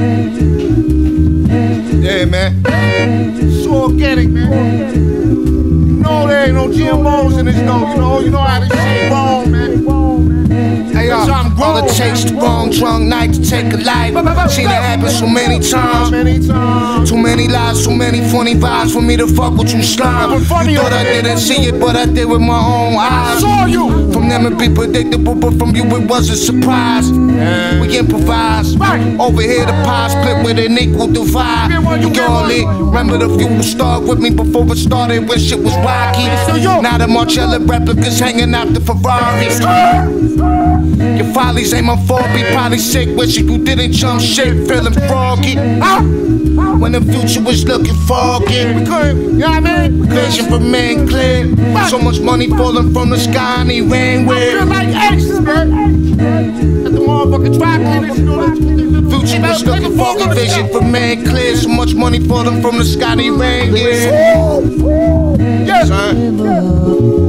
Yeah, man. It's organic, man. You know there ain't no GMOs in this dope, you know how this shit wrong, man. Hey, all it takes the wrong drunk night to take a life. Seen it happen so many times. Too many lies, so many funny vibes for me to fuck with you slime. You thought I didn't see it, but I did with my own eyes. I saw you. From them it be predictable, but from you it was a surprise. We improvise. Over here the pie split with an equal divide. You only remember the few who started with me before it started when shit was rocky. Now the Marcella replicas hanging out the Ferraris. Your follies ain't my fault, be probably sick, wishing you didn't jump shit, feeling froggy. When the future was looking foggy, you know what I mean? Vision for men clear. So much money falling from the sky and he ran with. I feel like X, man. At the motherfucking track, future was looking foggy, vision for men clear. So much money falling from the sky and he ran with. Yes, son.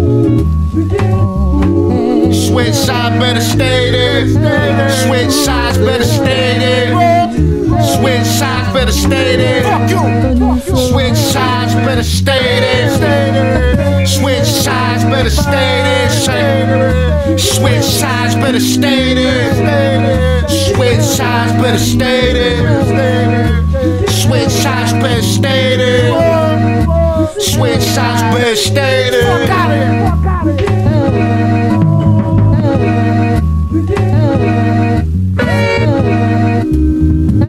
Switch sides, better stay there. Switch sides, better stay there. Switch sides, better stay there. Fuck you. Switch sides, better stay there. Switch sides, better stay there. Switch sides, better stay there. Switch sides, better stay there. Switch sides, better stay there. Switch sides, better stay there.